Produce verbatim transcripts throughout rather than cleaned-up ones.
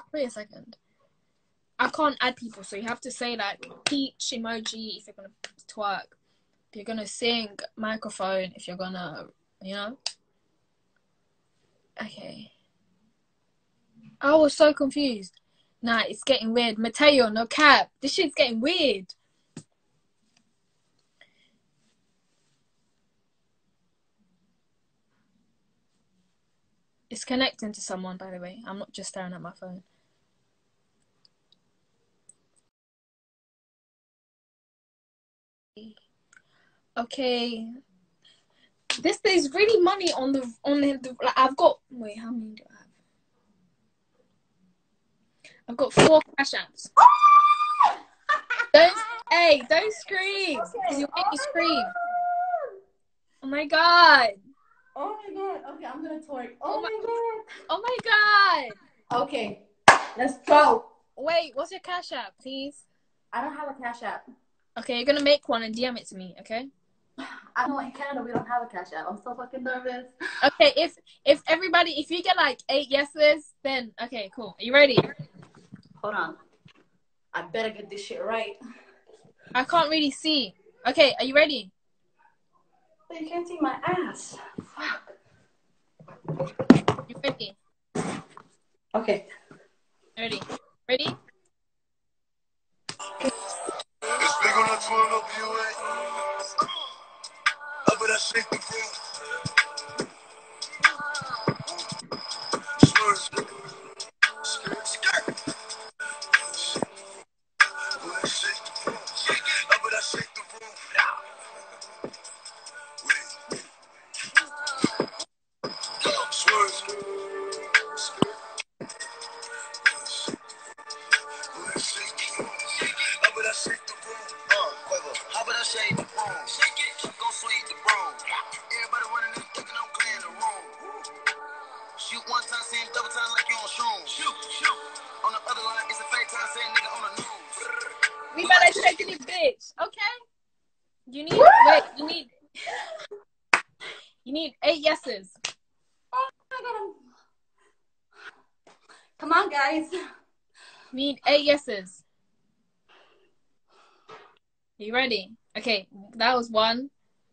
Wait a second. I can't add people, so you have to say like peach emoji if you're gonna twerk. If you're gonna sing, microphone. If you're gonna, you know. Okay. I was so confused. Nah, it's getting weird. Mateo, no cap. This shit's getting weird. It's connecting to someone, by the way. I'm not just staring at my phone. Okay. This there's really money on the on the like I've got wait, how many do I have? I've got four cash apps. Don't hey, don't scream. Because you'll make me scream. Oh my god. Oh my god. Okay, I'm gonna twerk. Oh, oh my, my god. Oh my god. Okay. Let's go. Wait, what's your cash app, please? I don't have a cash app. Okay, you're gonna make one and D M it to me, okay? I know in Canada we don't have a cash app. I'm so fucking nervous. Okay, if if everybody if you get like eight yeses, then okay, cool. Are you ready? Hold on. I better get this shit right. I can't really see. Okay, are you ready? But you can't see my ass. Fuck. You ready? Okay. Ready? Ready? We better check any bitch, okay? You need wait, you need you need eight yeses. Oh my god. Come on, guys. Need eight yeses. Are you ready? Okay, that was one.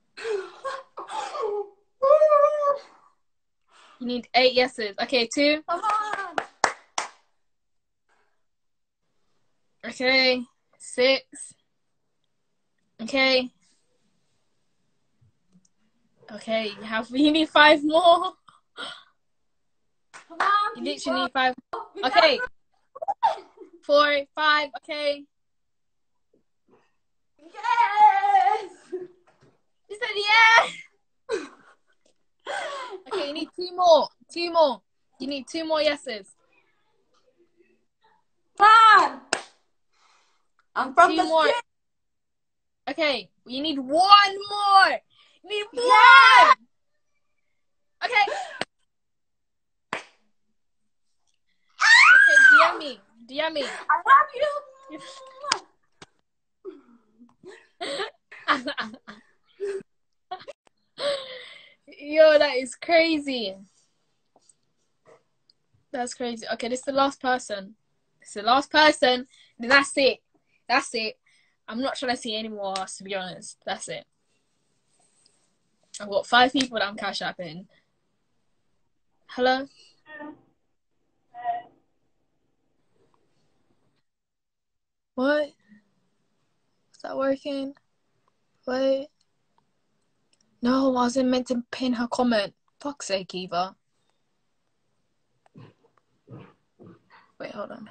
You need eight yeses. Okay, two. Come on. Okay, six. Okay. Okay, you have you need five more. Come on. You literally need five. Okay. Four, five, okay. Yes. You said yes. Okay, you need two more. Two more. You need two more yeses. Come on. I'm from two the more. street. Okay, you need one more. You need one. Yeah. Okay. Okay, D M me. D M me. I love you. Yo, that is crazy. That's crazy. Okay, this is the last person. This is the last person. Then that's it. That's it. I'm not trying to see any more, to be honest. That's it. I've got five people that I'm cash apping. Hello? What? Is that working? Wait. No, I wasn't meant to pin her comment. Fuck's sake, Eva. Wait, hold on.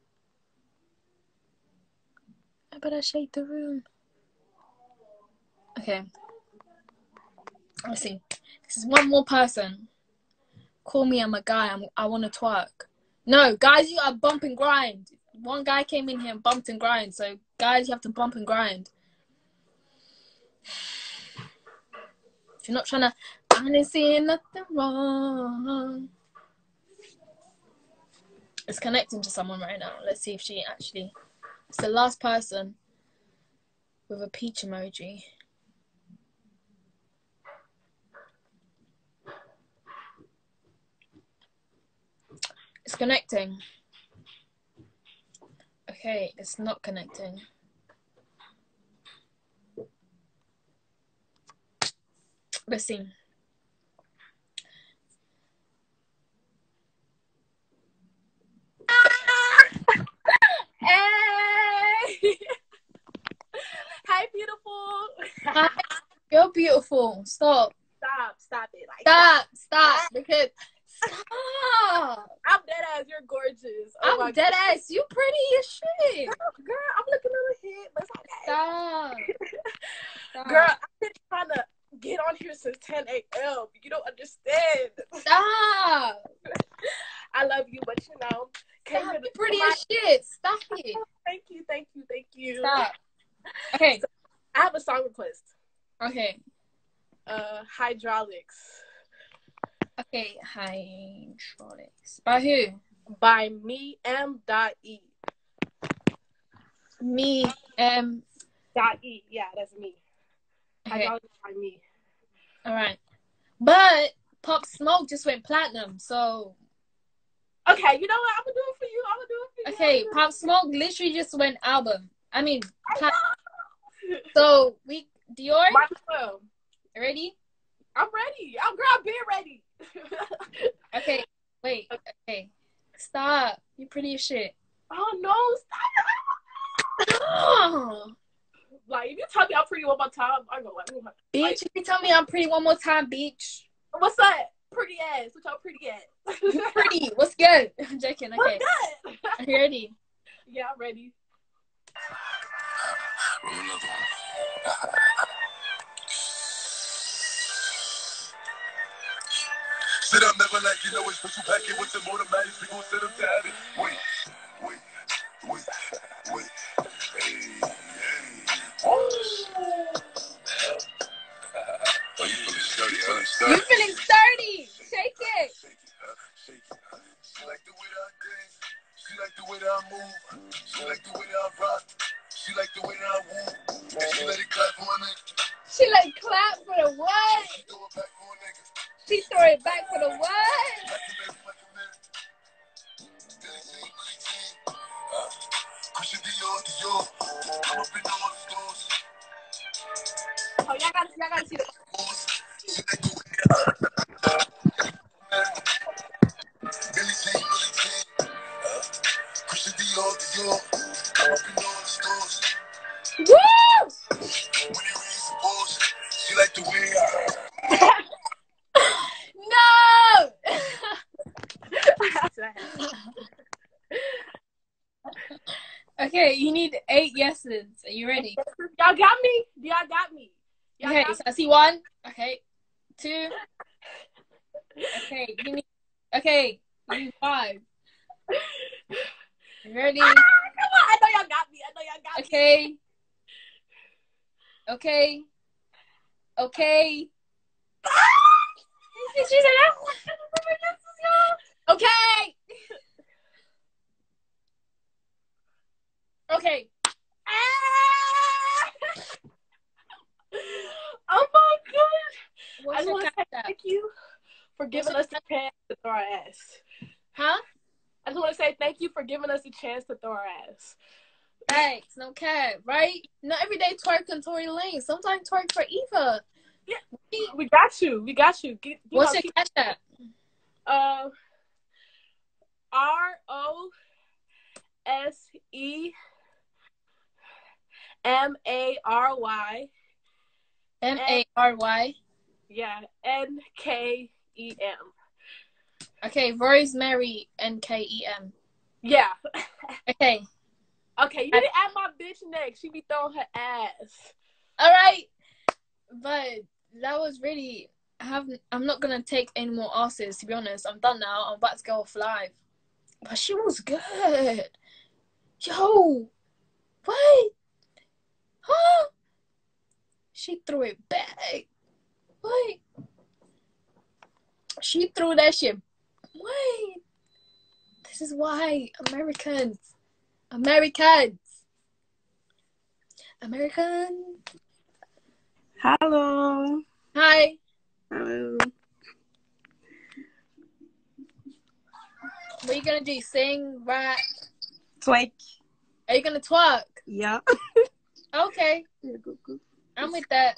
I better shake the room. Okay. Let's see. This is one more person. Call me, I'm a guy. I'm, I want to twerk. No, guys, you gotta bump and grind. One guy came in here and bumped and grind. So, guys, you have to bump and grind. If you're not trying to... I didn't see nothing wrong. It's connecting to someone right now. Let's see if she actually... It's the last person with a peach emoji. It's connecting. Okay, it's not connecting. Let's see. Hey! Hi, beautiful. Hi, you're beautiful. Stop. Stop, stop it. Like, Stop, stop. Because stop. I'm dead ass. You're gorgeous. Oh I'm dead God. ass. You pretty as shit. Girl, I'm looking a little hit, but it's okay. Stop. Stop. Girl, I've been trying to get on here since ten a.m. You don't understand. Stop. I love you, but you know, came Stop. here You to pretty my- as shit. Stop it. Thank you, thank you, thank you. Stop. Okay. So, I have a song request. Okay. Uh, hydraulics Okay. Hydraulics. By who? by me M dot E. Me. Um. Dot E. Yeah, that's me. Okay. Hydraulics by me. All right. But Pop Smoke just went platinum, so Okay, you know what? I'm gonna do it for you. I'm gonna do it for you. okay. Pop Smoke literally just went album. I mean, plat- so we Dior. Might as well. Ready? I'm ready. I'm girl. I'm being ready. Okay. Wait. Okay. Stop. You pretty as shit. Oh no! Stop. Oh, Like if you tell me I'm pretty one more time, I'm gonna like, bitch, if you tell me I'm pretty one more time, bitch. what's up? Pretty ass. What y'all pretty ass? You pretty. What's good? I'm joking. Okay. What's good? Are you ready? Yeah, I'm ready. Sit up, never like you know it's put you back in with the automatics. We gon' set them to have it. Wait, wait, wait, wait. Hey, hey. Oh, you feeling sturdy, huh? You feeling sturdy? Shake it. Shake it, huh? Shake it, huh? She like the way that I dance. She like the way that I move. She like the way that I rock. She like the way that I woo. And she let it clap for a nigga. She like clap for the what? She throw it back for a nigga. She throw it back for the what? Like a man, like a man. Billie Jean, Billie Jean. Uh, Christian Dior, Dior. I'm up in all the stores. Oh, y'all gotta, y'all gotta see the. She like the way that I Billie Jean, Billie Jean. Uh, Christian Dior, Dior. I'm up in all the stores. Woo! When you raise the balls, she like the way I No! Okay, you need eight yeses. Are you ready? Y'all got me. Y'all got me. Y'all Okay, got so I see one. Okay, two. Okay, you need. Okay, you need five. You ready? Ah, come on. I know y'all got me. I know y'all got me. Okay. Okay. Okay. She said, okay. Okay. Ah! Oh my god. What's I just your want to say cash app? thank you for giving What's us the chance to throw our ass. Huh? I just want to say thank you for giving us a chance to throw our ass. Thanks. No cap, right? Not every day twerk and Tory Lane. Sometimes twerk for Eva. Yeah, we got you. We got you. Get, you What's know, your keep, cash app? uh, R O S E M A R Y. M A R Y. Yeah, N K E M. Okay, Rosemary N K E M. Yeah. Okay. Okay, you need to add my bitch next. She be throwing her ass. All right. But that was really. I haven't. I'm not gonna take any more asses. To be honest, I'm done now. I'm about to go off live. But she was good. Yo, what? Huh? She threw it back. What? She threw that shit. What? This is why Americans, Americans, Americans. Hello. Hi. Hello. What are you gonna do? Sing, rap? Twerk. Are you gonna twerk? Yeah. Okay, I'm with that.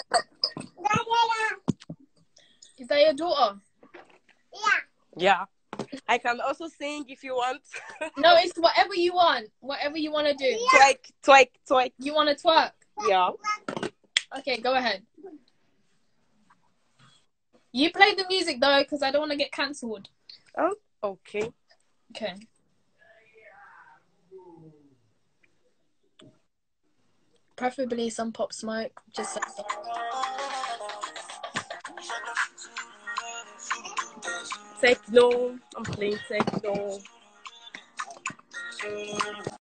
Is that your daughter? Yeah. I can also sing if you want. No, it's whatever you want. Whatever you want to do. Twerk, twerk, twerk. You want to twerk? Yeah. Okay, go ahead. You play the music though, because I don't want to get cancelled. Oh, okay. Okay. Preferably some Pop Smoke. Just so. Techno. I'm playing techno.